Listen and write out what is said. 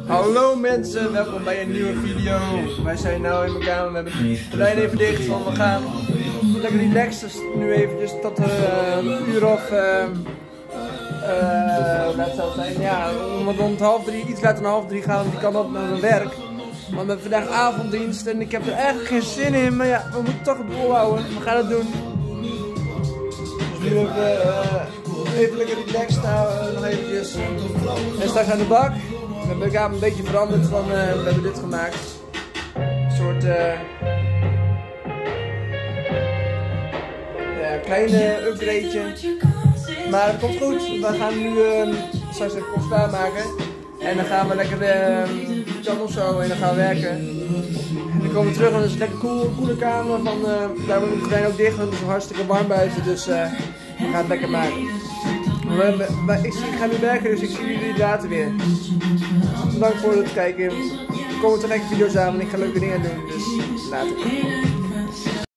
Hallo mensen, welkom bij een nieuwe video. Wij zijn nu in mijn kamer, we hebben het gordijn even dicht, want we gaan lekker relaxen. Dus nu eventjes tot een uur of, laat het zijn, ja, rond half drie, iets later dan half drie gaan we die kant op naar mijn werk. Want we hebben vandaag avonddienst en ik heb er eigenlijk geen zin in, maar ja, we moeten toch het volhouden. We gaan het doen. Dus nu even lekker relaxed houden, nog eventjes. En straks aan de bak. We hebben de kamer een beetje veranderd van, we hebben dit gemaakt. Een soort kleine upgradeje. Maar het komt goed. We gaan nu straks even koffie klaarmaken. En dan gaan we lekker kan of zo en dan gaan we werken. En dan komen we terug en het is lekker koele kamer. Daar wordt het gordijn ook dicht, want het is hartstikke warm buiten. Dus we gaan het lekker maken. Ik ga nu werken, dus ik zie jullie later weer. Bedankt voor het kijken. Er komen te gekke video's aan en ik ga leuke dingen doen, dus later.